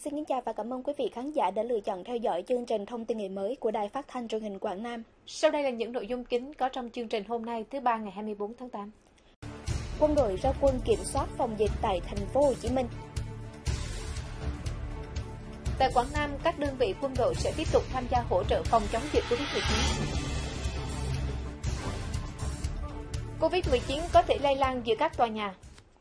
Xin kính chào và cảm ơn quý vị khán giả đã lựa chọn theo dõi chương trình Thông tin ngày mới của Đài Phát thanh Truyền hình Quảng Nam. Sau đây là những nội dung chính có trong chương trình hôm nay thứ Ba ngày 24 tháng 8. Quân đội ra quân kiểm soát phòng dịch tại thành phố Hồ Chí Minh. Tại Quảng Nam, các đơn vị quân đội sẽ tiếp tục tham gia hỗ trợ phòng chống dịch Covid-19. Covid-19 có thể lây lan giữa các tòa nhà.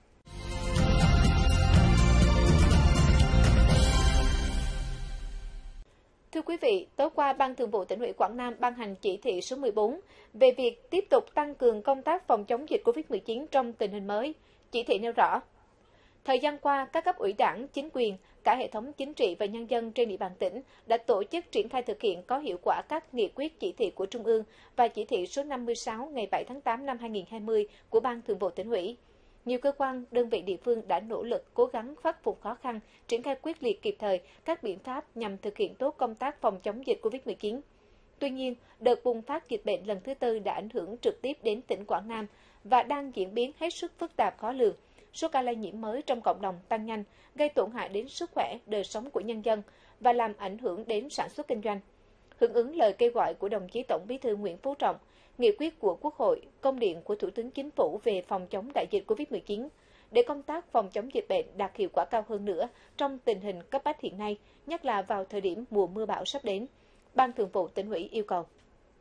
Thưa quý vị, tối qua Ban Thường vụ Tỉnh ủy Quảng Nam ban hành chỉ thị số 14 về việc tiếp tục tăng cường công tác phòng chống dịch Covid-19 trong tình hình mới. Chỉ thị nêu rõ, thời gian qua, các cấp ủy đảng, chính quyền, cả hệ thống chính trị và nhân dân trên địa bàn tỉnh đã tổ chức triển khai thực hiện có hiệu quả các nghị quyết chỉ thị của Trung ương và chỉ thị số 56 ngày 7 tháng 8 năm 2020 của Ban Thường vụ Tỉnh ủy. Nhiều cơ quan, đơn vị địa phương đã nỗ lực cố gắng khắc phục khó khăn, triển khai quyết liệt kịp thời các biện pháp nhằm thực hiện tốt công tác phòng chống dịch Covid-19. Tuy nhiên, đợt bùng phát dịch bệnh lần thứ tư đã ảnh hưởng trực tiếp đến tỉnh Quảng Nam và đang diễn biến hết sức phức tạp khó lường. Số ca lây nhiễm mới trong cộng đồng tăng nhanh, gây tổn hại đến sức khỏe, đời sống của nhân dân và làm ảnh hưởng đến sản xuất kinh doanh. Hưởng ứng lời kêu gọi của đồng chí Tổng Bí thư Nguyễn Phú Trọng, nghị quyết của Quốc hội, công điện của Thủ tướng Chính phủ về phòng chống đại dịch Covid-19, để công tác phòng chống dịch bệnh đạt hiệu quả cao hơn nữa trong tình hình cấp bách hiện nay, nhất là vào thời điểm mùa mưa bão sắp đến, Ban Thường vụ Tỉnh ủy yêu cầu: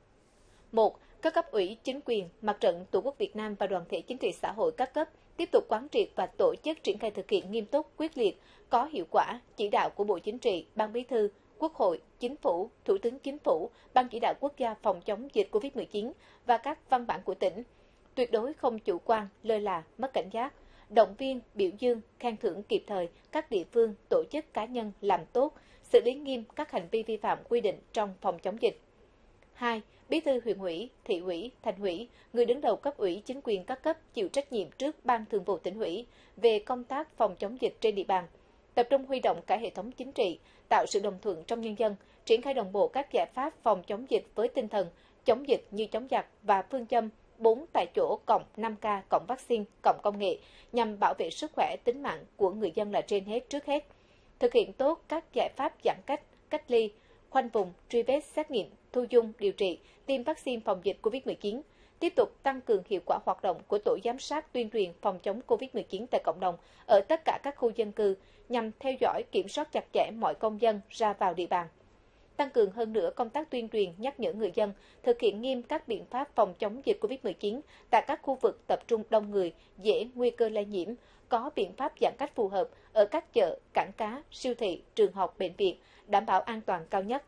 1. Các cấp ủy, chính quyền, Mặt trận Tổ quốc Việt Nam và đoàn thể chính trị xã hội các cấp tiếp tục quán triệt và tổ chức triển khai thực hiện nghiêm túc, quyết liệt, có hiệu quả chỉ đạo của Bộ Chính trị, Ban Bí thư, Quốc hội, Chính phủ, Thủ tướng Chính phủ, Ban chỉ đạo quốc gia phòng chống dịch Covid-19 và các văn bản của tỉnh. Tuyệt đối không chủ quan, lơ là, mất cảnh giác, động viên, biểu dương, khen thưởng kịp thời các địa phương, tổ chức cá nhân làm tốt, xử lý nghiêm các hành vi vi phạm quy định trong phòng chống dịch. 2. Bí thư huyện ủy, thị ủy, thành ủy, người đứng đầu cấp ủy chính quyền các cấp chịu trách nhiệm trước Ban Thường vụ Tỉnh ủy về công tác phòng chống dịch trên địa bàn. Tập trung huy động cả hệ thống chính trị, tạo sự đồng thuận trong nhân dân, triển khai đồng bộ các giải pháp phòng chống dịch với tinh thần chống dịch như chống giặc và phương châm 4 tại chỗ cộng 5K cộng vaccine cộng công nghệ nhằm bảo vệ sức khỏe, tính mạng của người dân là trên hết trước hết. Thực hiện tốt các giải pháp giãn cách, cách ly, khoanh vùng, truy vết, xét nghiệm, thu dung, điều trị, tiêm vaccine phòng dịch COVID-19, tiếp tục tăng cường hiệu quả hoạt động của tổ giám sát tuyên truyền phòng chống COVID-19 tại cộng đồng ở tất cả các khu dân cư nhằm theo dõi, kiểm soát chặt chẽ mọi công dân ra vào địa bàn. Tăng cường hơn nữa công tác tuyên truyền nhắc nhở người dân thực hiện nghiêm các biện pháp phòng chống dịch COVID-19 tại các khu vực tập trung đông người, dễ nguy cơ lây nhiễm, có biện pháp giãn cách phù hợp ở các chợ, cảng cá, siêu thị, trường học, bệnh viện, đảm bảo an toàn cao nhất.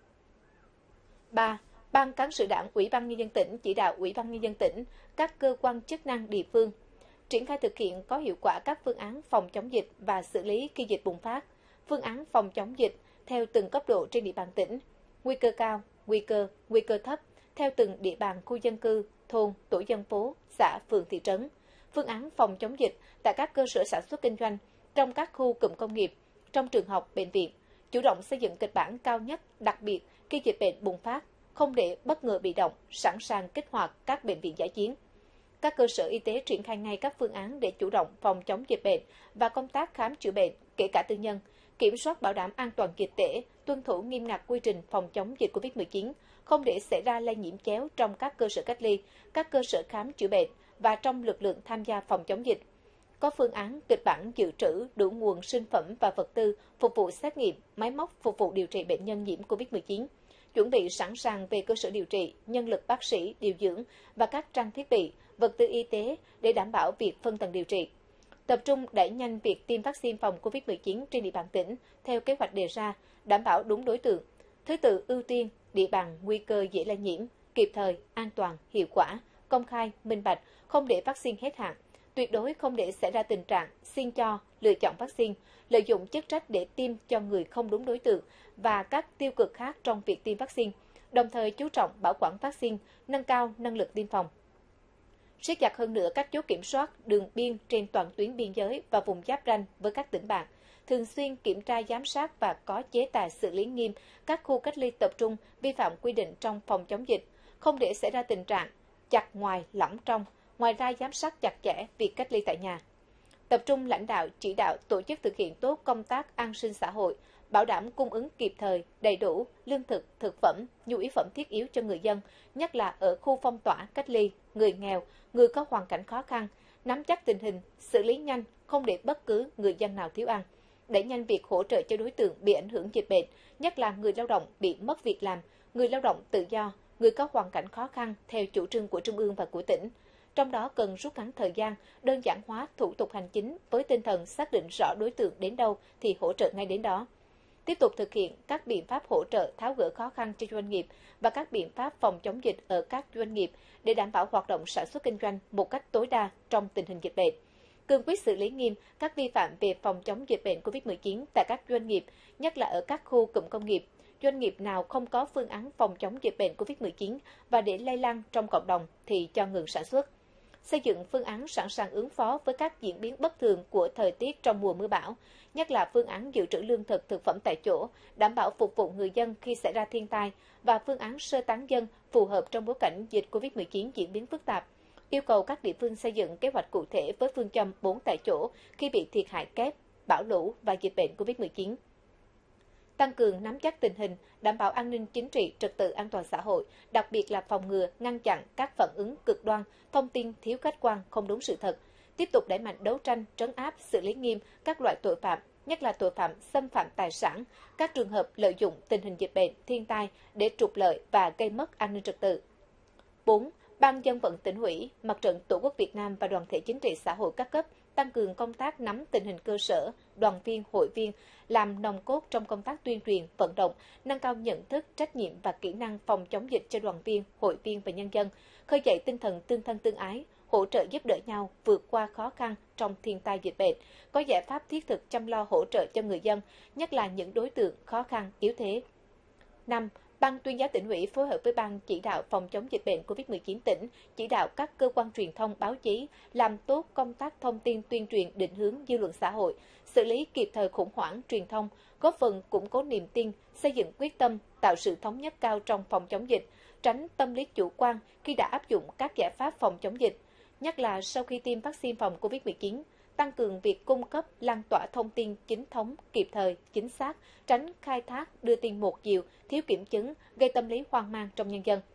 3. Ban Cán sự Đảng Ủy ban Nhân dân tỉnh chỉ đạo Ủy ban Nhân dân tỉnh, các cơ quan chức năng địa phương triển khai thực hiện có hiệu quả các phương án phòng chống dịch và xử lý khi dịch bùng phát, phương án phòng chống dịch theo từng cấp độ trên địa bàn tỉnh, nguy cơ cao, nguy cơ thấp theo từng địa bàn khu dân cư, thôn, tổ dân phố, xã, phường, thị trấn, phương án phòng chống dịch tại các cơ sở sản xuất kinh doanh, trong các khu cụm công nghiệp, trong trường học, bệnh viện, chủ động xây dựng kịch bản cao nhất, đặc biệt khi dịch bệnh bùng phát, không để bất ngờ bị động, sẵn sàng kích hoạt các bệnh viện dã chiến. Các cơ sở y tế triển khai ngay các phương án để chủ động phòng chống dịch bệnh và công tác khám chữa bệnh, kể cả tư nhân, kiểm soát bảo đảm an toàn dịch tễ, tuân thủ nghiêm ngặt quy trình phòng chống dịch COVID-19, không để xảy ra lây nhiễm chéo trong các cơ sở cách ly, các cơ sở khám chữa bệnh và trong lực lượng tham gia phòng chống dịch. Có phương án kịch bản dự trữ đủ nguồn sinh phẩm và vật tư phục vụ xét nghiệm, máy móc phục vụ điều trị bệnh nhân nhiễm COVID-19, chuẩn bị sẵn sàng về cơ sở điều trị, nhân lực bác sĩ, điều dưỡng và các trang thiết bị, vật tư y tế để đảm bảo việc phân tầng điều trị. Tập trung đẩy nhanh việc tiêm vaccine phòng COVID-19 trên địa bàn tỉnh theo kế hoạch đề ra, đảm bảo đúng đối tượng, thứ tự ưu tiên, địa bàn nguy cơ dễ lây nhiễm, kịp thời, an toàn, hiệu quả, công khai, minh bạch, không để vaccine hết hạn. Tuyệt đối không để xảy ra tình trạng xin cho, lựa chọn vaccine, lợi dụng chức trách để tiêm cho người không đúng đối tượng và các tiêu cực khác trong việc tiêm vaccine, đồng thời chú trọng bảo quản vaccine, nâng cao năng lực tiêm phòng. Siết chặt hơn nữa các chốt kiểm soát đường biên trên toàn tuyến biên giới và vùng giáp ranh với các tỉnh bạn, thường xuyên kiểm tra giám sát và có chế tài xử lý nghiêm các khu cách ly tập trung vi phạm quy định trong phòng chống dịch, không để xảy ra tình trạng chặt ngoài lỏng trong. Ngoài ra, giám sát chặt chẽ việc cách ly tại nhà. Tập trung lãnh đạo, chỉ đạo tổ chức thực hiện tốt công tác an sinh xã hội, bảo đảm cung ứng kịp thời, đầy đủ lương thực, thực phẩm, nhu yếu phẩm thiết yếu cho người dân, nhất là ở khu phong tỏa, cách ly, người nghèo, người có hoàn cảnh khó khăn, nắm chắc tình hình, xử lý nhanh, không để bất cứ người dân nào thiếu ăn. Đẩy nhanh việc hỗ trợ cho đối tượng bị ảnh hưởng dịch bệnh, nhất là người lao động bị mất việc làm, người lao động tự do, người có hoàn cảnh khó khăn theo chủ trương của Trung ương và của tỉnh. Trong đó cần rút ngắn thời gian, đơn giản hóa thủ tục hành chính với tinh thần xác định rõ đối tượng đến đâu thì hỗ trợ ngay đến đó. Tiếp tục thực hiện các biện pháp hỗ trợ tháo gỡ khó khăn cho doanh nghiệp và các biện pháp phòng chống dịch ở các doanh nghiệp để đảm bảo hoạt động sản xuất kinh doanh một cách tối đa trong tình hình dịch bệnh. Cương quyết xử lý nghiêm các vi phạm về phòng chống dịch bệnh COVID-19 tại các doanh nghiệp, nhất là ở các khu cụm công nghiệp. Doanh nghiệp nào không có phương án phòng chống dịch bệnh COVID-19 và để lây lan trong cộng đồng thì cho ngừng sản xuất. Xây dựng phương án sẵn sàng ứng phó với các diễn biến bất thường của thời tiết trong mùa mưa bão, nhất là phương án dự trữ lương thực, thực phẩm tại chỗ, đảm bảo phục vụ người dân khi xảy ra thiên tai và phương án sơ tán dân phù hợp trong bối cảnh dịch COVID-19 diễn biến phức tạp. Yêu cầu các địa phương xây dựng kế hoạch cụ thể với phương châm 4 tại chỗ khi bị thiệt hại kép, bão lũ và dịch bệnh COVID-19. Tăng cường nắm chắc tình hình, đảm bảo an ninh chính trị, trật tự an toàn xã hội, đặc biệt là phòng ngừa, ngăn chặn các phản ứng cực đoan, thông tin thiếu khách quan, không đúng sự thật. Tiếp tục đẩy mạnh đấu tranh, trấn áp, xử lý nghiêm các loại tội phạm, nhất là tội phạm xâm phạm tài sản, các trường hợp lợi dụng tình hình dịch bệnh, thiên tai để trục lợi và gây mất an ninh trật tự. 4. Ban Dân vận Tỉnh ủy, Mặt trận Tổ quốc Việt Nam và đoàn thể chính trị xã hội các cấp tăng cường công tác nắm tình hình cơ sở, đoàn viên, hội viên, làm nòng cốt trong công tác tuyên truyền, vận động, nâng cao nhận thức, trách nhiệm và kỹ năng phòng chống dịch cho đoàn viên, hội viên và nhân dân, khơi dậy tinh thần tương thân tương ái, hỗ trợ giúp đỡ nhau vượt qua khó khăn trong thiên tai dịch bệnh, có giải pháp thiết thực chăm lo hỗ trợ cho người dân, nhất là những đối tượng khó khăn, yếu thế. 5. Ban Tuyên giáo Tỉnh ủy phối hợp với Ban chỉ đạo phòng chống dịch bệnh COVID-19 tỉnh, chỉ đạo các cơ quan truyền thông báo chí làm tốt công tác thông tin tuyên truyền định hướng dư luận xã hội, xử lý kịp thời khủng hoảng truyền thông, góp phần củng cố niềm tin, xây dựng quyết tâm, tạo sự thống nhất cao trong phòng chống dịch, tránh tâm lý chủ quan khi đã áp dụng các giải pháp phòng chống dịch, nhất là sau khi tiêm vaccine phòng COVID-19. Tăng cường việc cung cấp, lan tỏa thông tin chính thống, kịp thời, chính xác, tránh khai thác, đưa tin một chiều, thiếu kiểm chứng, gây tâm lý hoang mang trong nhân dân.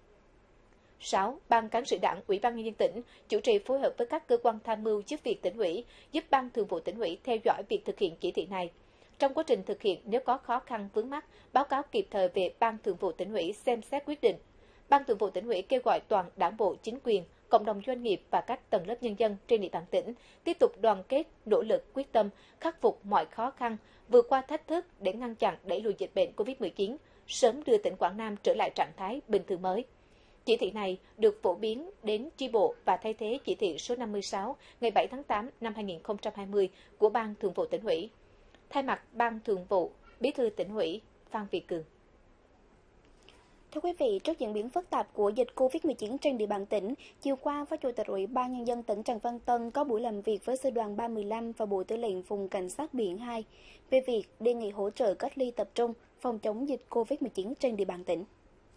6. Ban Cán sự Đảng, Ủy ban Nhân dân tỉnh chủ trì phối hợp với các cơ quan tham mưu giúp việc Tỉnh ủy, giúp Ban Thường vụ Tỉnh ủy theo dõi việc thực hiện chỉ thị này. Trong quá trình thực hiện, nếu có khó khăn vướng mắc, báo cáo kịp thời về Ban Thường vụ Tỉnh ủy xem xét quyết định. Ban Thường vụ Tỉnh ủy kêu gọi toàn Đảng bộ, chính quyền, cộng đồng doanh nghiệp và các tầng lớp nhân dân trên địa bàn tỉnh tiếp tục đoàn kết, nỗ lực, quyết tâm, khắc phục mọi khó khăn, vượt qua thách thức để ngăn chặn đẩy lùi dịch bệnh COVID-19, sớm đưa tỉnh Quảng Nam trở lại trạng thái bình thường mới. Chỉ thị này được phổ biến đến chi bộ và thay thế chỉ thị số 56 ngày 7 tháng 8 năm 2020 của Ban Thường vụ Tỉnh ủy. Thay mặt Ban Thường vụ, Bí thư Tỉnh ủy Phan Việt Cường. Thưa quý vị, trước diễn biến phức tạp của dịch COVID-19 trên địa bàn tỉnh, chiều qua, Phó Chủ tịch Ủy ban Nhân dân tỉnh Trần Văn Tân có buổi làm việc với Sư đoàn 315 và Bộ Tư lệnh Vùng Cảnh sát Biển 2 về việc đề nghị hỗ trợ cách ly tập trung phòng chống dịch COVID-19 trên địa bàn tỉnh.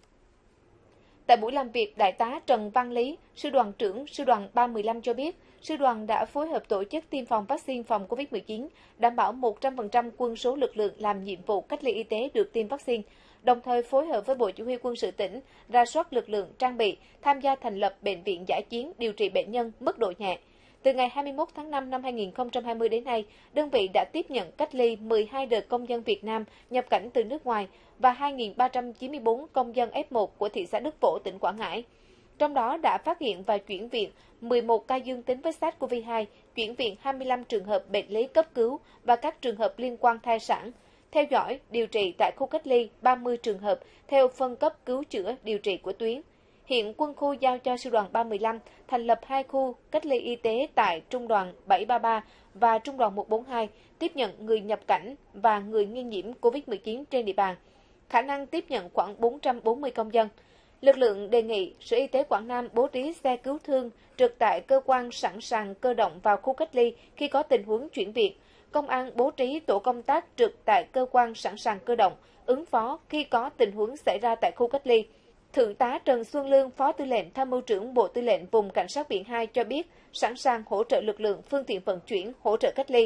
Tại buổi làm việc, Đại tá Trần Văn Lý, Sư đoàn trưởng Sư đoàn 315 cho biết, Sư đoàn đã phối hợp tổ chức tiêm phòng vaccine phòng COVID-19, đảm bảo 100% quân số lực lượng làm nhiệm vụ cách ly y tế được tiêm vaccine, đồng thời phối hợp với Bộ Chỉ huy Quân sự tỉnh, rà soát lực lượng trang bị, tham gia thành lập bệnh viện dã chiến điều trị bệnh nhân mức độ nhẹ. Từ ngày 21 tháng 5 năm 2020 đến nay, đơn vị đã tiếp nhận cách ly 12 đợt công dân Việt Nam nhập cảnh từ nước ngoài và 2.394 công dân F1 của thị xã Đức Phổ, tỉnh Quảng Ngãi. Trong đó đã phát hiện và chuyển viện 11 ca dương tính với SARS-CoV-2, chuyển viện 25 trường hợp bệnh lý cấp cứu và các trường hợp liên quan thai sản. Theo dõi, điều trị tại khu cách ly 30 trường hợp theo phân cấp cứu chữa điều trị của tuyến. Hiện quân khu giao cho Sư đoàn 315 thành lập 2 khu cách ly y tế tại Trung đoàn 733 và Trung đoàn 142, tiếp nhận người nhập cảnh và người nghi nhiễm COVID-19 trên địa bàn, khả năng tiếp nhận khoảng 440 công dân. Lực lượng đề nghị Sở Y tế Quảng Nam bố trí xe cứu thương trực tại cơ quan sẵn sàng cơ động vào khu cách ly khi có tình huống chuyển viện. Công an bố trí tổ công tác trực tại cơ quan sẵn sàng cơ động, ứng phó khi có tình huống xảy ra tại khu cách ly. Thượng tá Trần Xuân Lương, Phó Tư lệnh Tham mưu trưởng Bộ Tư lệnh Vùng Cảnh sát Biển 2 cho biết sẵn sàng hỗ trợ lực lượng phương tiện vận chuyển, hỗ trợ cách ly.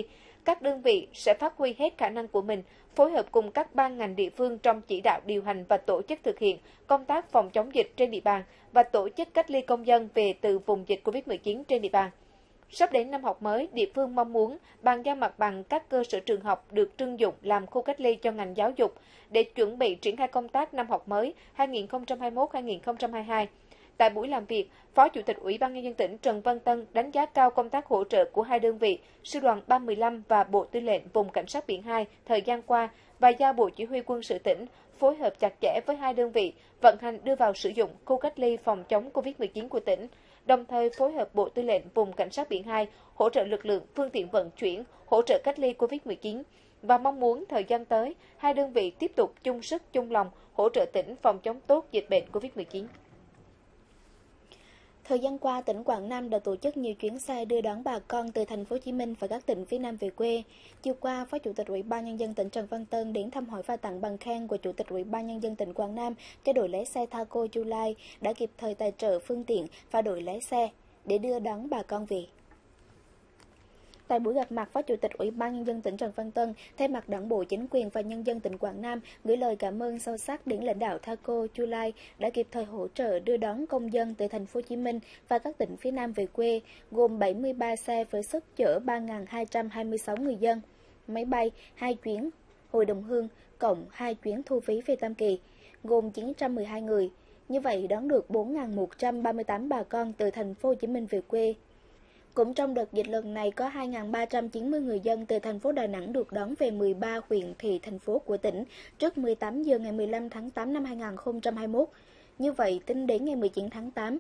các đơn vị sẽ phát huy hết khả năng của mình, phối hợp cùng các ban ngành địa phương trong chỉ đạo điều hành và tổ chức thực hiện công tác phòng chống dịch trên địa bàn và tổ chức cách ly công dân về từ vùng dịch COVID-19 trên địa bàn. Sắp đến năm học mới, địa phương mong muốn bàn giao mặt bằng các cơ sở trường học được trưng dụng làm khu cách ly cho ngành giáo dục để chuẩn bị triển khai công tác năm học mới 2021-2022. Tại buổi làm việc, Phó Chủ tịch Ủy ban Nhân dân tỉnh Trần Văn Tân đánh giá cao công tác hỗ trợ của hai đơn vị, Sư đoàn 315 và Bộ Tư lệnh Vùng Cảnh sát biển 2 thời gian qua và giao Bộ Chỉ huy Quân sự tỉnh phối hợp chặt chẽ với hai đơn vị vận hành đưa vào sử dụng khu cách ly phòng chống COVID-19 của tỉnh, đồng thời phối hợp Bộ Tư lệnh Vùng Cảnh sát biển 2 hỗ trợ lực lượng phương tiện vận chuyển, hỗ trợ cách ly COVID-19 và mong muốn thời gian tới, hai đơn vị tiếp tục chung sức chung lòng hỗ trợ tỉnh phòng chống tốt dịch bệnh COVID-19. Thời gian qua, tỉnh Quảng Nam đã tổ chức nhiều chuyến xe đưa đón bà con từ thành phố Hồ Chí Minh và các tỉnh phía Nam về quê. Chiều qua, Phó Chủ tịch Ủy ban Nhân dân tỉnh Trần Văn Tân đến thăm hỏi và tặng bằng khen của Chủ tịch Ủy ban Nhân dân tỉnh Quảng Nam cho đội lái xe Thaco Chu Lai đã kịp thời tài trợ phương tiện và đội lái xe để đưa đón bà con về. Tại buổi gặp mặt, Phó Chủ tịch Ủy ban Nhân dân tỉnh Trần Văn Tân thay mặt Đảng bộ, chính quyền và nhân dân tỉnh Quảng Nam gửi lời cảm ơn sâu sắc đến lãnh đạo Thaco Chu Lai đã kịp thời hỗ trợ đưa đón công dân từ thành phố Hồ Chí Minh và các tỉnh phía Nam về quê, gồm 73 xe với sức chở 3.226 người dân, máy bay 2 chuyến hồi đồng hương, cộng 2 chuyến thu phí về Tam Kỳ, gồm 912 người. Như vậy đón được 4.138 bà con từ thành phố Hồ Chí Minh về quê. Cũng trong đợt dịch lần này có 2.390 người dân từ thành phố Đà Nẵng được đón về 13 huyện thị thành phố của tỉnh trước 18 giờ ngày 15 tháng 8 năm 2021. Như vậy, tính đến ngày 19 tháng 8,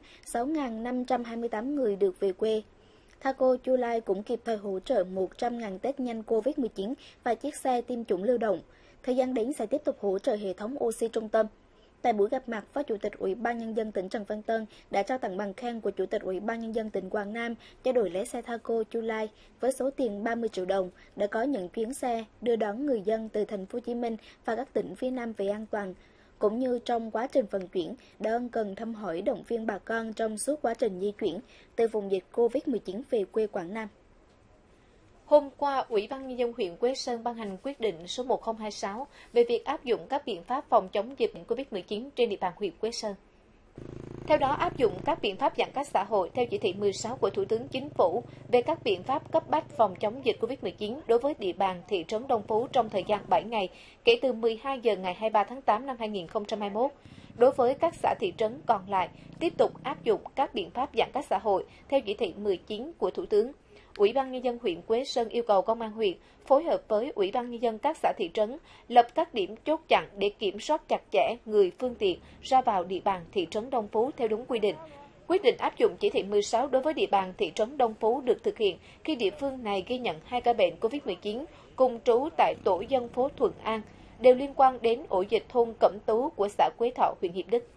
6.528 người được về quê. Thaco Chu Lai cũng kịp thời hỗ trợ 100.000 test nhanh COVID-19 và chiếc xe tiêm chủng lưu động. Thời gian đến sẽ tiếp tục hỗ trợ hệ thống oxy trung tâm. Tại buổi gặp mặt, Phó Chủ tịch Ủy ban Nhân dân tỉnh Trần Văn Tân đã trao tặng bằng khen của Chủ tịch Ủy ban Nhân dân tỉnh Quảng Nam cho đội lái xe Thaco Chu Lai với số tiền 30 triệu đồng đã có những chuyến xe đưa đón người dân từ thành phố Hồ Chí Minh và các tỉnh phía Nam về an toàn, cũng như trong quá trình vận chuyển đã ân cần thăm hỏi động viên bà con trong suốt quá trình di chuyển từ vùng dịch COVID-19 về quê Quảng Nam. Hôm qua, Ủy ban Nhân dân huyện Quế Sơn ban hành quyết định số 1026 về việc áp dụng các biện pháp phòng chống dịch COVID-19 trên địa bàn huyện Quế Sơn. Theo đó, áp dụng các biện pháp giãn cách xã hội theo chỉ thị 16 của Thủ tướng Chính phủ về các biện pháp cấp bách phòng chống dịch COVID-19 đối với địa bàn thị trấn Đông Phú trong thời gian 7 ngày, kể từ 12 giờ ngày 23 tháng 8 năm 2021. Đối với các xã thị trấn còn lại, tiếp tục áp dụng các biện pháp giãn cách xã hội theo chỉ thị 19 của Thủ tướng. Ủy ban Nhân dân huyện Quế Sơn yêu cầu Công an huyện phối hợp với Ủy ban Nhân dân các xã thị trấn lập các điểm chốt chặn để kiểm soát chặt chẽ người phương tiện ra vào địa bàn thị trấn Đông Phú theo đúng quy định. Quyết định áp dụng chỉ thị 16 đối với địa bàn thị trấn Đông Phú được thực hiện khi địa phương này ghi nhận 2 ca bệnh COVID-19 cùng trú tại tổ dân phố Thuận An, đều liên quan đến ổ dịch thôn Cẩm Tú của xã Quế Thọ, huyện Hiệp Đức.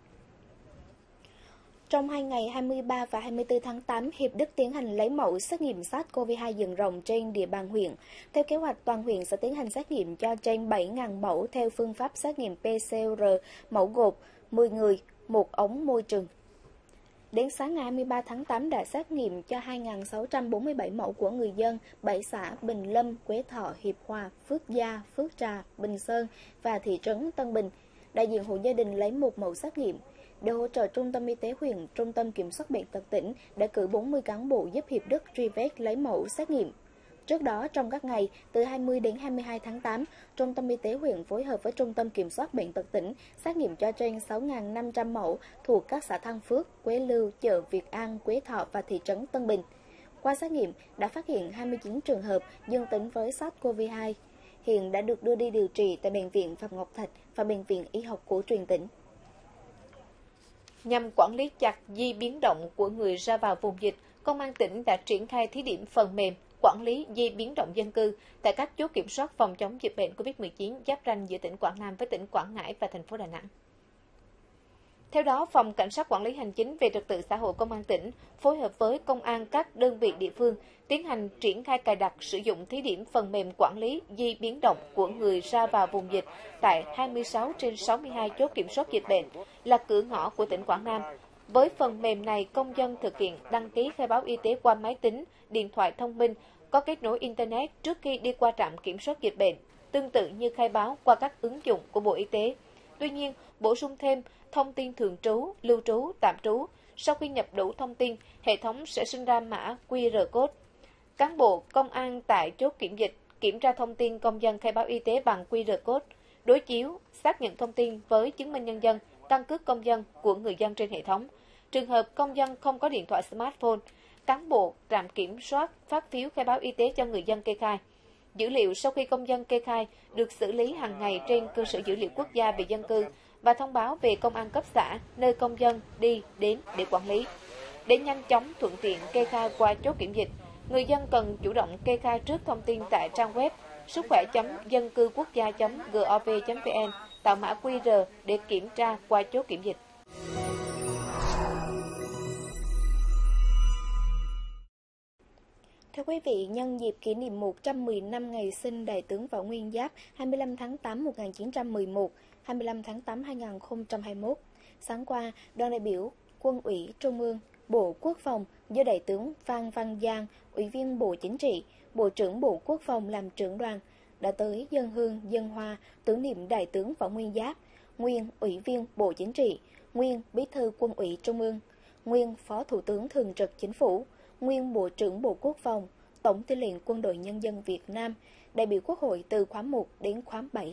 Trong 2 ngày 23 và 24 tháng 8, Hiệp Đức tiến hành lấy mẫu xét nghiệm SARS-CoV-2 diện rộng trên địa bàn huyện. Theo kế hoạch, toàn huyện sẽ tiến hành xét nghiệm cho trên 7.000 mẫu theo phương pháp xét nghiệm PCR, mẫu gộp 10 người, một ống môi trường. Đến sáng ngày 23 tháng 8 đã xét nghiệm cho 2.647 mẫu của người dân 7 xã Bình Lâm, Quế Thọ, Hiệp Hòa, Phước Gia, Phước Trà, Bình Sơn và thị trấn Tân Bình. Đại diện hộ gia đình lấy một mẫu xét nghiệm. Để hỗ trợ Trung tâm Y tế huyện, Trung tâm Kiểm soát Bệnh tật tỉnh đã cử 40 cán bộ giúp Hiệp Đức truy vết lấy mẫu xét nghiệm. Trước đó, trong các ngày từ 20 đến 22 tháng 8, Trung tâm Y tế huyện phối hợp với Trung tâm Kiểm soát Bệnh tật tỉnh xét nghiệm cho trên 6.500 mẫu thuộc các xã Thăng Phước, Quế Lưu, chợ Việt An, Quế Thọ và thị trấn Tân Bình. Qua xét nghiệm, đã phát hiện 29 trường hợp dương tính với SARS-CoV-2. Hiện đã được đưa đi điều trị tại Bệnh viện Phạm Ngọc Thạch và Bệnh viện Y học cổ truyền tỉnh. Nhằm quản lý chặt di biến động của người ra vào vùng dịch, Công an tỉnh đã triển khai thí điểm phần mềm quản lý di biến động dân cư tại các chốt kiểm soát phòng chống dịch bệnh COVID-19 giáp ranh giữa tỉnh Quảng Nam với tỉnh Quảng Ngãi và thành phố Đà Nẵng. Theo đó, Phòng Cảnh sát Quản lý Hành chính về Trật tự xã hội Công an tỉnh phối hợp với công an các đơn vị địa phương tiến hành triển khai cài đặt sử dụng thí điểm phần mềm quản lý di biến động của người ra vào vùng dịch tại 26 trên 62 chốt kiểm soát dịch bệnh là cửa ngõ của tỉnh Quảng Nam. Với phần mềm này, công dân thực hiện đăng ký khai báo y tế qua máy tính, điện thoại thông minh, có kết nối Internet trước khi đi qua trạm kiểm soát dịch bệnh, tương tự như khai báo qua các ứng dụng của Bộ Y tế. Tuy nhiên, bổ sung thêm thông tin thường trú, lưu trú, tạm trú. Sau khi nhập đủ thông tin, hệ thống sẽ sinh ra mã QR code. Cán bộ công an tại chốt kiểm dịch kiểm tra thông tin công dân khai báo y tế bằng QR code, đối chiếu, xác nhận thông tin với chứng minh nhân dân, căn cước công dân của người dân trên hệ thống. Trường hợp công dân không có điện thoại smartphone, cán bộ trạm kiểm soát phát phiếu khai báo y tế cho người dân kê khai. Dữ liệu sau khi công dân kê khai được xử lý hàng ngày trên cơ sở dữ liệu quốc gia về dân cư và thông báo về công an cấp xã nơi công dân đi đến để quản lý. Để nhanh chóng thuận tiện kê khai qua chốt kiểm dịch, người dân cần chủ động kê khai trước thông tin tại trang web sức khỏe.dân cư quốc gia.gov.vn, tạo mã QR để kiểm tra qua chốt kiểm dịch. Thưa quý vị, nhân dịp kỷ niệm 110 năm ngày sinh Đại tướng Võ Nguyên Giáp 25 tháng 8 1911, 25 tháng 8 2021, sáng qua, đoàn đại biểu Quân ủy Trung ương, Bộ Quốc phòng do Đại tướng Phan Văn Giang, Ủy viên Bộ Chính trị, Bộ trưởng Bộ Quốc phòng làm trưởng đoàn, đã tới dâng hương dâng hoa tưởng niệm Đại tướng Võ Nguyên Giáp, nguyên Ủy viên Bộ Chính trị, nguyên Bí thư Quân ủy Trung ương, nguyên Phó Thủ tướng Thường trực Chính phủ, nguyên Bộ trưởng Bộ Quốc phòng, Tổng Tư lệnh Quân đội Nhân dân Việt Nam, đại biểu Quốc hội từ khóa 1 đến khóa 7.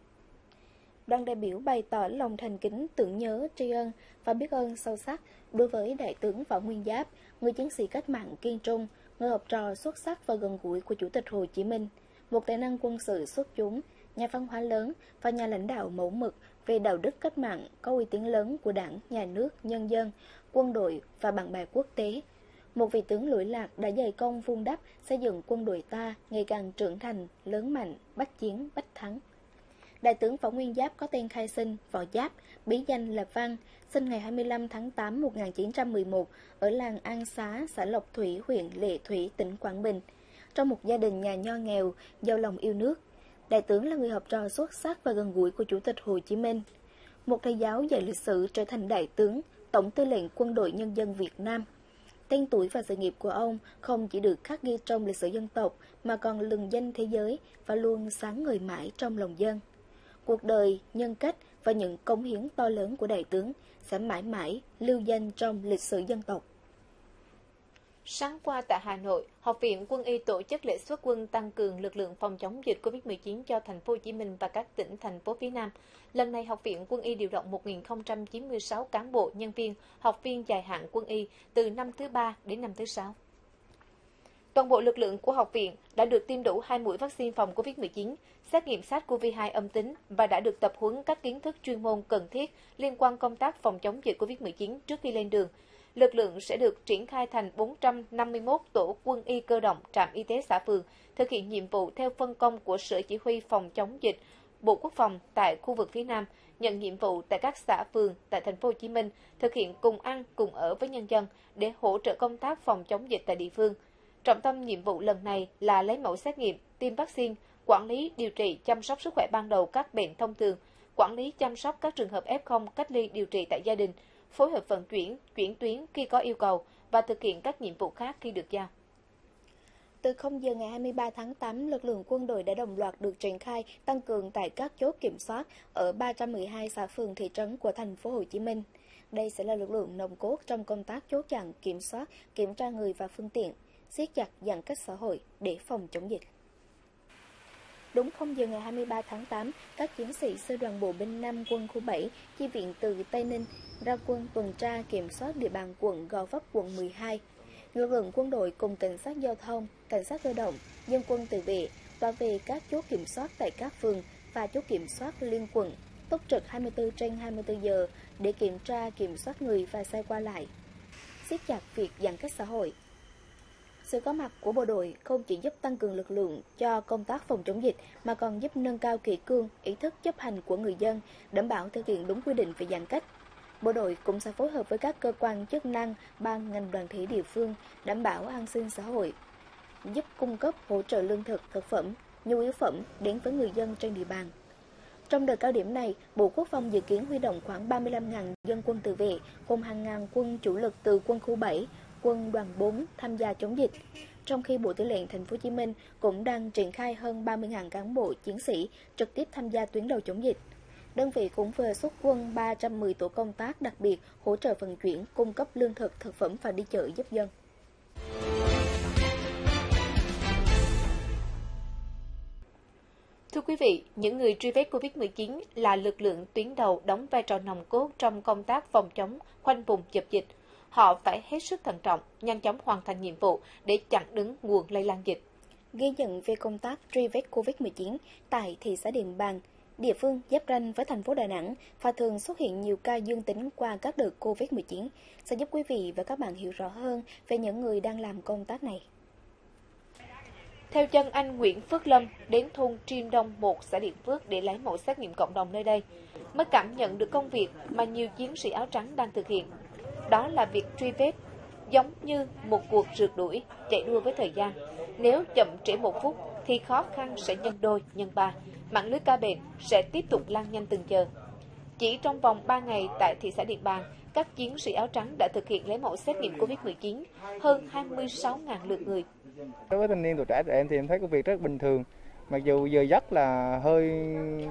Đoàn đại biểu bày tỏ lòng thành kính tưởng nhớ, tri ân và biết ơn sâu sắc đối với Đại tướng Võ Nguyên Giáp, người chiến sĩ cách mạng kiên trung, người học trò xuất sắc và gần gũi của Chủ tịch Hồ Chí Minh, một tài năng quân sự xuất chúng, nhà văn hóa lớn và nhà lãnh đạo mẫu mực về đạo đức cách mạng có uy tín lớn của Đảng, Nhà nước, nhân dân, quân đội và bạn bè quốc tế. Một vị tướng lỗi lạc đã dày công vun đắp xây dựng quân đội ta ngày càng trưởng thành, lớn mạnh, bách chiến, bách thắng. Đại tướng Võ Nguyên Giáp có tên khai sinh Võ Giáp, bí danh là Văn, sinh ngày 25 tháng 8 1911 ở làng An Xá, xã Lộc Thủy, huyện Lệ Thủy, tỉnh Quảng Bình. Trong một gia đình nhà nho nghèo, giàu lòng yêu nước, Đại tướng là người học trò xuất sắc và gần gũi của Chủ tịch Hồ Chí Minh. Một thầy giáo dạy lịch sử trở thành Đại tướng, Tổng Tư lệnh Quân đội Nhân dân Việt Nam. Tên tuổi và sự nghiệp của ông không chỉ được khắc ghi trong lịch sử dân tộc mà còn lừng danh thế giới và luôn sáng ngời mãi trong lòng dân. Cuộc đời, nhân cách và những cống hiến to lớn của Đại tướng sẽ mãi mãi lưu danh trong lịch sử dân tộc. Sáng qua tại Hà Nội, Học viện Quân y tổ chức lễ xuất quân tăng cường lực lượng phòng chống dịch COVID-19 cho thành phố Hồ Chí Minh và các tỉnh, thành phố phía Nam. Lần này, Học viện Quân y điều động 1.096 cán bộ, nhân viên, học viên dài hạn quân y từ năm thứ 3 đến năm thứ 6. Toàn bộ lực lượng của học viện đã được tiêm đủ 2 mũi vaccine phòng COVID-19, xét nghiệm SARS-CoV-2 âm tính và đã được tập huấn các kiến thức chuyên môn cần thiết liên quan công tác phòng chống dịch COVID-19 trước khi lên đường. Lực lượng sẽ được triển khai thành 451 tổ quân y cơ động, trạm y tế xã phường, thực hiện nhiệm vụ theo phân công của Sở Chỉ huy Phòng chống dịch Bộ Quốc phòng tại khu vực phía Nam, nhận nhiệm vụ tại các xã phường tại thành phố Hồ Chí Minh, thực hiện cùng ăn cùng ở với nhân dân để hỗ trợ công tác phòng chống dịch tại địa phương. Trọng tâm nhiệm vụ lần này là lấy mẫu xét nghiệm, tiêm vaccine, quản lý, điều trị, chăm sóc sức khỏe ban đầu các bệnh thông thường, quản lý chăm sóc các trường hợp F0 cách ly điều trị tại gia đình, phối hợp vận chuyển, chuyển tuyến khi có yêu cầu và thực hiện các nhiệm vụ khác khi được giao. Từ 0 giờ ngày 23 tháng 8, lực lượng quân đội đã đồng loạt được triển khai tăng cường tại các chốt kiểm soát ở 312 xã phường thị trấn của thành phố Hồ Chí Minh. Đây sẽ là lực lượng nòng cốt trong công tác chốt chặn, kiểm soát, kiểm tra người và phương tiện, siết chặt giãn cách xã hội để phòng chống dịch. Đúng 0 giờ ngày 23 tháng 8, các chiến sĩ sư đoàn bộ binh 5 quân khu 7 chi viện từ Tây Ninh ra quân tuần tra kiểm soát địa bàn quận Gò Vấp, quận 12. Lực lượng quân đội cùng cảnh sát giao thông, cảnh sát cơ động, dân quân tự vệ tỏa về các chốt kiểm soát tại các phường và chốt kiểm soát liên quận, túc trực 24/24 giờ để kiểm tra kiểm soát người và xe qua lại, siết chặt việc giãn cách xã hội. Sự có mặt của bộ đội không chỉ giúp tăng cường lực lượng cho công tác phòng chống dịch mà còn giúp nâng cao kỷ cương, ý thức chấp hành của người dân, đảm bảo thực hiện đúng quy định về giãn cách. Bộ đội cũng sẽ phối hợp với các cơ quan chức năng, ban ngành đoàn thể địa phương đảm bảo an sinh xã hội, giúp cung cấp hỗ trợ lương thực, thực phẩm, nhu yếu phẩm đến với người dân trên địa bàn. Trong đợt cao điểm này, Bộ Quốc phòng dự kiến huy động khoảng 35.000 dân quân tự vệ cùng hàng ngàn quân chủ lực từ quân khu 7, quân đoàn 4 tham gia chống dịch. trong khi Bộ Tư lệnh Thành phố Hồ Chí Minh cũng đang triển khai hơn 30.000 cán bộ chiến sĩ trực tiếp tham gia tuyến đầu chống dịch. Đơn vị cũng vừa xuất quân 310 tổ công tác đặc biệt hỗ trợ vận chuyển, cung cấp lương thực, thực phẩm và đi chợ giúp dân. Thưa quý vị, những người truy vết COVID-19 là lực lượng tuyến đầu đóng vai trò nòng cốt trong công tác phòng chống, khoanh vùng dập dịch. Họ phải hết sức thận trọng, nhanh chóng hoàn thành nhiệm vụ để chặn đứng nguồn lây lan dịch. Ghi nhận về công tác truy vết COVID-19 tại thị xã Điện Bàn, địa phương giáp ranh với thành phố Đà Nẵng và thường xuất hiện nhiều ca dương tính qua các đợt COVID-19, sẽ giúp quý vị và các bạn hiểu rõ hơn về những người đang làm công tác này. Theo chân anh Nguyễn Phước Lâm đến thôn Triêm Đông 1, xã Điện Phước để lấy mẫu xét nghiệm cộng đồng nơi đây, mới cảm nhận được công việc mà nhiều chiến sĩ áo trắng đang thực hiện. Đó là việc truy vết, giống như một cuộc rượt đuổi, chạy đua với thời gian. Nếu chậm trễ 1 phút thì khó khăn sẽ nhân đôi, nhân ba. Mạng lưới ca bệnh sẽ tiếp tục lan nhanh từng giờ. Chỉ trong vòng 3 ngày tại thị xã Điện Bàn, các chiến sĩ áo trắng đã thực hiện lấy mẫu xét nghiệm COVID-19 hơn 26.000 lượt người. Đối với thanh niên tuổi trẻ tụi em thì em thấy công việc rất bình thường, mặc dù giờ giấc là hơi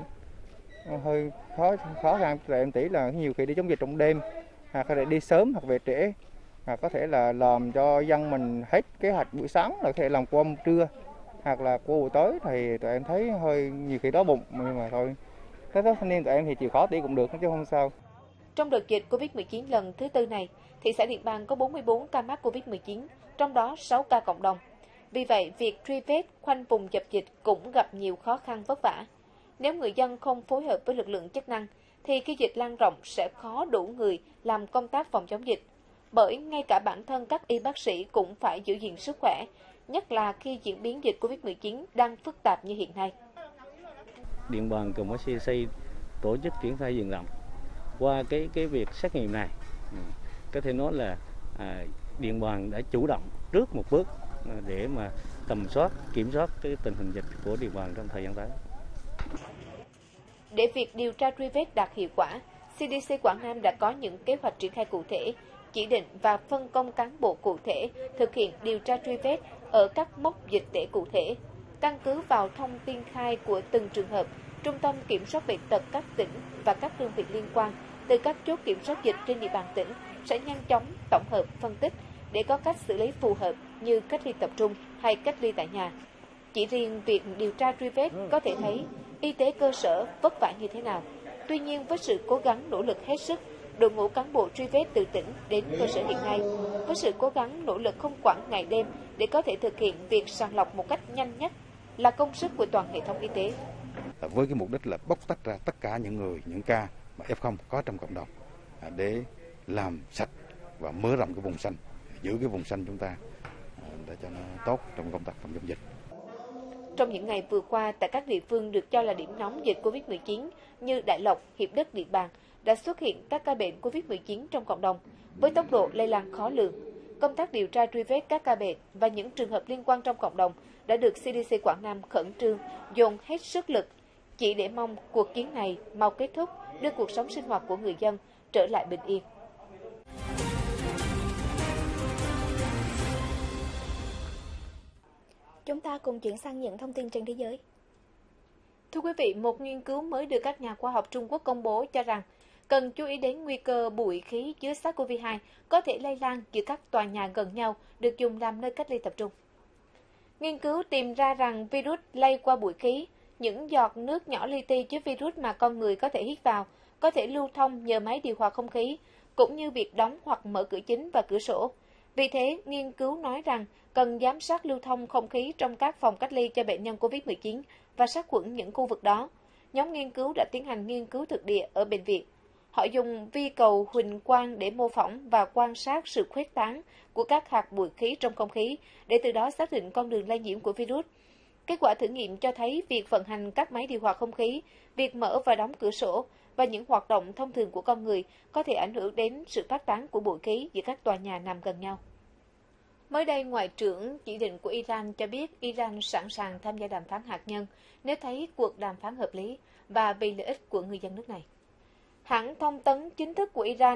khó khăn. Tụi em tỷ là nhiều khi đi chống dịch trong đêm, hoặc là đi sớm hoặc về trễ, hoặc có thể là làm cho dân mình hết kế hoạch buổi sáng là có thể làm qua trưa hoặc là qua buổi tối, thì tụi em thấy hơi nhiều khi đói bụng, nhưng mà thôi, cái thanh niên tụi em thì chịu khó tí cũng được chứ không sao. Trong đợt dịch COVID-19 lần thứ tư này, thị xã Điện Bàn có 44 ca mắc COVID-19, trong đó 6 ca cộng đồng. Vì vậy, việc truy vết, khoanh vùng dập dịch cũng gặp nhiều khó khăn vất vả. Nếu người dân không phối hợp với lực lượng chức năng, thì khi dịch lan rộng sẽ khó đủ người làm công tác phòng chống dịch. Bởi ngay cả bản thân các y bác sĩ cũng phải giữ gìn sức khỏe, nhất là khi diễn biến dịch COVID-19 đang phức tạp như hiện nay. Điện Bàn cùng với CDC tổ chức triển khai diện rộng. Qua cái việc xét nghiệm này, có thể nói là Điện Bàn đã chủ động trước một bước để mà tầm soát, kiểm soát cái tình hình dịch của Điện Bàn trong thời gian tới. Để việc điều tra truy vết đạt hiệu quả, CDC Quảng Nam đã có những kế hoạch triển khai cụ thể, chỉ định và phân công cán bộ cụ thể thực hiện điều tra truy vết ở các mốc dịch tễ cụ thể. Căn cứ vào thông tin khai của từng trường hợp, Trung tâm Kiểm soát Bệnh tật các tỉnh và các đơn vị liên quan từ các chốt kiểm soát dịch trên địa bàn tỉnh sẽ nhanh chóng tổng hợp, phân tích để có cách xử lý phù hợp như cách ly tập trung hay cách ly tại nhà. Chỉ riêng việc điều tra truy vết có thể thấy y tế cơ sở vất vả như thế nào. Tuy nhiên, với sự cố gắng nỗ lực hết sức, đội ngũ cán bộ truy vết từ tỉnh đến cơ sở hiện nay, với sự cố gắng nỗ lực không quản ngày đêm để có thể thực hiện việc sàng lọc một cách nhanh nhất, là công sức của toàn hệ thống y tế. Với cái mục đích là bóc tách ra tất cả những ca mà F0 có trong cộng đồng để làm sạch và mở rộng cái vùng xanh, giữ cái vùng xanh chúng ta để cho nó tốt trong công tác phòng chống dịch. Trong những ngày vừa qua, tại các địa phương được cho là điểm nóng dịch COVID-19 như Đại Lộc, Hiệp Đức, Điện Bàn đã xuất hiện các ca bệnh COVID-19 trong cộng đồng với tốc độ lây lan khó lường. Công tác điều tra truy vết các ca bệnh và những trường hợp liên quan trong cộng đồng đã được CDC Quảng Nam khẩn trương dồn hết sức lực, chỉ để mong cuộc chiến này mau kết thúc, đưa cuộc sống sinh hoạt của người dân trở lại bình yên. Chúng ta cùng chuyển sang những thông tin trên thế giới. Thưa quý vị, một nghiên cứu mới được các nhà khoa học Trung Quốc công bố cho rằng cần chú ý đến nguy cơ bụi khí chứa SARS-CoV-2 có thể lây lan giữa các tòa nhà gần nhau được dùng làm nơi cách ly tập trung. Nghiên cứu tìm ra rằng virus lây qua bụi khí, những giọt nước nhỏ li ti chứa virus mà con người có thể hít vào, có thể lưu thông nhờ máy điều hòa không khí, cũng như việc đóng hoặc mở cửa chính và cửa sổ. Vì thế, nghiên cứu nói rằng cần giám sát lưu thông không khí trong các phòng cách ly cho bệnh nhân COVID-19 và sát khuẩn những khu vực đó. Nhóm nghiên cứu đã tiến hành nghiên cứu thực địa ở bệnh viện. Họ dùng vi cầu huỳnh quang để mô phỏng và quan sát sự khuếch tán của các hạt bụi khí trong không khí, để từ đó xác định con đường lây nhiễm của virus. Kết quả thử nghiệm cho thấy việc vận hành các máy điều hòa không khí, việc mở và đóng cửa sổ và những hoạt động thông thường của con người có thể ảnh hưởng đến sự phát tán của bụi khí giữa các tòa nhà nằm gần nhau. Mới đây, Ngoại trưởng chỉ định của Iran cho biết Iran sẵn sàng tham gia đàm phán hạt nhân nếu thấy cuộc đàm phán hợp lý và vì lợi ích của người dân nước này. Hãng thông tấn chính thức của Iran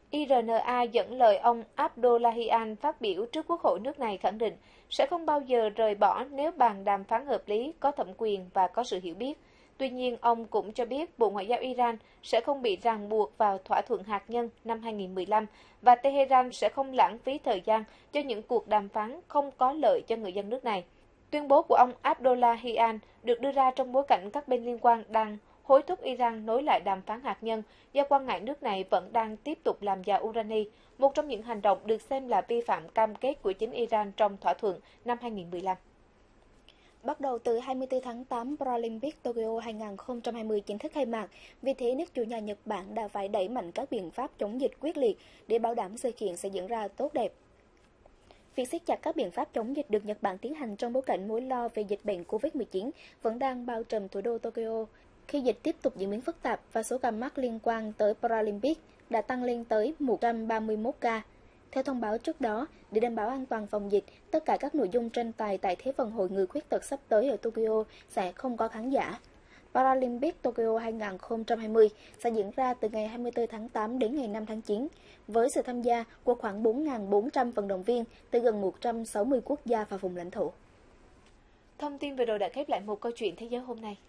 IRNA dẫn lời ông Abdollahian phát biểu trước Quốc hội nước này khẳng định sẽ không bao giờ rời bỏ nếu bàn đàm phán hợp lý, có thẩm quyền và có sự hiểu biết. Tuy nhiên, ông cũng cho biết Bộ Ngoại giao Iran sẽ không bị ràng buộc vào thỏa thuận hạt nhân năm 2015 và Tehran sẽ không lãng phí thời gian cho những cuộc đàm phán không có lợi cho người dân nước này. Tuyên bố của ông Abdollahian được đưa ra trong bối cảnh các bên liên quan đang hối thúc Iran nối lại đàm phán hạt nhân do quan ngại nước này vẫn đang tiếp tục làm giàu urani, một trong những hành động được xem là vi phạm cam kết của chính Iran trong thỏa thuận năm 2015. Bắt đầu từ 24 tháng 8, Paralympic Tokyo 2020 chính thức khai mạc. Vì thế, nước chủ nhà Nhật Bản đã phải đẩy mạnh các biện pháp chống dịch quyết liệt để bảo đảm sự kiện sẽ diễn ra tốt đẹp. Việc siết chặt các biện pháp chống dịch được Nhật Bản tiến hành trong bối cảnh mối lo về dịch bệnh COVID-19 vẫn đang bao trùm thủ đô Tokyo, khi dịch tiếp tục diễn biến phức tạp và số ca mắc liên quan tới Paralympic đã tăng lên tới 131 ca. Theo thông báo trước đó, để đảm bảo an toàn phòng dịch, tất cả các nội dung tranh tài tại Thế vận hội người khuyết tật sắp tới ở Tokyo sẽ không có khán giả. Paralympic Tokyo 2020 sẽ diễn ra từ ngày 24 tháng 8 đến ngày 5 tháng 9, với sự tham gia của khoảng 4.400 vận động viên từ gần 160 quốc gia và vùng lãnh thổ. Thông tin vừa rồi đã khép lại một câu chuyện thế giới hôm nay.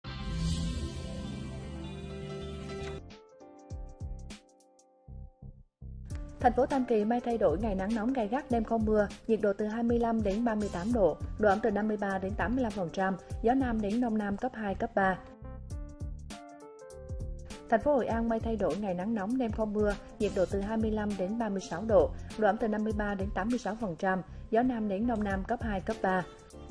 Thành phố Tam Kỳ mây thay đổi, ngày nắng nóng gay gắt, đêm không mưa, nhiệt độ từ 25 đến 38 độ, độ ẩm từ 53 đến 85%, gió nam đến đông nam cấp 2, cấp 3. Thành phố Hội An mây thay đổi, ngày nắng nóng, đêm không mưa, nhiệt độ từ 25 đến 36 độ, độ ẩm từ 53 đến 86%, gió nam đến đông nam cấp 2, cấp 3.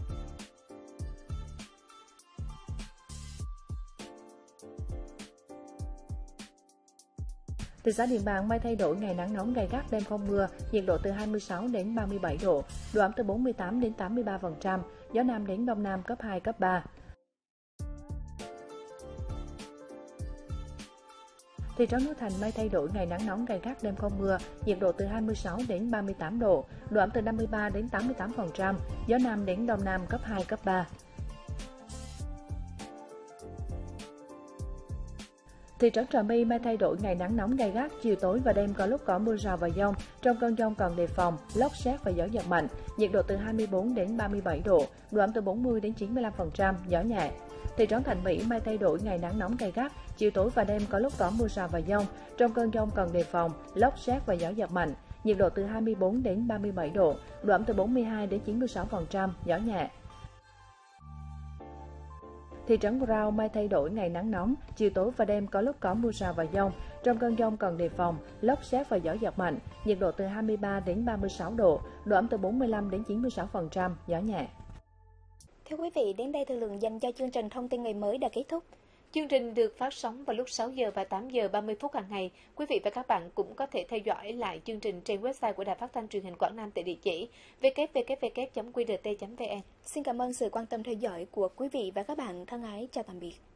Thị xã Điện Bàn mây thay đổi, ngày nắng nóng gay gắt, đêm không mưa, nhiệt độ từ 26 đến 37 độ, độ ẩm từ 48 đến 83%, gió nam đến đông nam cấp 2, cấp 3. Thị trấn Núi Thành mây thay đổi, ngày nắng nóng gay gắt, đêm không mưa, nhiệt độ từ 26 đến 38 độ, độ ẩm từ 53 đến 88%, gió nam đến đông nam cấp 2, cấp 3. Thị trấn Trà My mây thay đổi, ngày nắng nóng gay gắt, chiều tối và đêm có lúc có mưa rào và dông, trong cơn dông cần đề phòng lốc sét và gió giật mạnh, nhiệt độ từ 24 đến 37 độ, độ ẩm từ 40 đến 95%, gió nhẹ. Thị trấn Thành Mỹ mây thay đổi, ngày nắng nóng gay gắt, chiều tối và đêm có lúc có mưa rào và dông, trong cơn dông cần đề phòng lốc sét và gió giật mạnh, nhiệt độ từ 24 đến 37 độ, độ ẩm từ 42 đến 96%, gió nhẹ. Thị trấn Rau mây thay đổi, ngày nắng nóng, chiều tối và đêm có lúc có mưa rào và dông, trong cơn dông cần đề phòng lốc sét và gió giật mạnh, nhiệt độ từ 23 đến 36 độ, độ ẩm từ 45 đến 96%, gió nhẹ. Thưa quý vị, đến đây thời lượng dành cho chương trình Thông tin ngày mới đã kết thúc. Chương trình được phát sóng vào lúc 6 giờ và 8 giờ 30 phút hàng ngày. Quý vị và các bạn cũng có thể theo dõi lại chương trình trên website của Đài Phát thanh Truyền hình Quảng Nam tại địa chỉ www.qrt.vn. Xin cảm ơn sự quan tâm theo dõi của quý vị và các bạn. Thân ái chào tạm biệt.